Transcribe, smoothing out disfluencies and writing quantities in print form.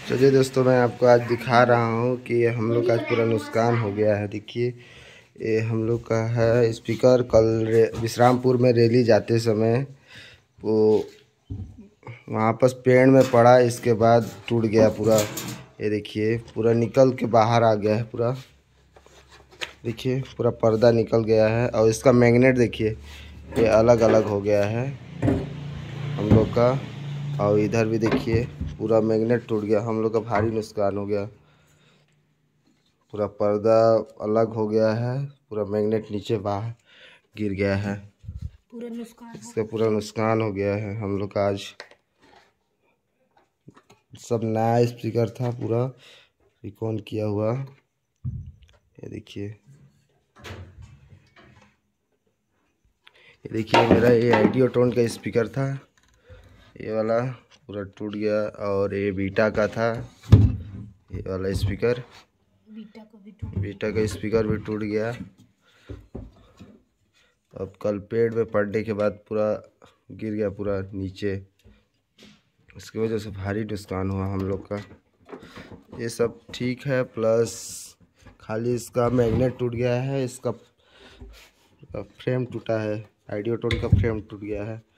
चलिए दोस्तों, मैं आपको आज दिखा रहा हूँ कि हम लोग का आज पूरा नुकसान हो गया है। देखिए, ये हम लोग का है स्पीकर। कल विश्रामपुर में रैली जाते समय वो वहाँ पर पेड़ में पड़ा, इसके बाद टूट गया पूरा। ये देखिए, पूरा निकल के बाहर आ गया है पूरा। देखिए, पूरा पर्दा निकल गया है और इसका मैग्नेट देखिए, ये अलग अलग हो गया है हम लोग का। और इधर भी देखिए, पूरा मैग्नेट टूट गया। हम लोग का भारी नुकसान हो गया। पूरा पर्दा अलग हो गया है, पूरा मैग्नेट नीचे बाहर गिर गया है। पूरा नुकसान इसका पूरा नुकसान हो गया है हम लोग का। आज सब नया स्पीकर था, पूरा रिकॉन किया हुआ। ये देखिए, मेरा ये आइडियोटोन का स्पीकर था, ये वाला पूरा टूट गया। और ये बीटा का था, ये वाला स्पीकर, बीटा का स्पीकर भी टूट गया। अब कल पेड़ में पड़ने के बाद पूरा गिर गया पूरा नीचे। इसकी वजह से भारी नुकसान हुआ हम लोग का। ये सब ठीक है, प्लस खाली इसका मैग्नेट टूट गया है, इसका फ्रेम टूटा है, आइडियोटोन का फ्रेम टूट गया है।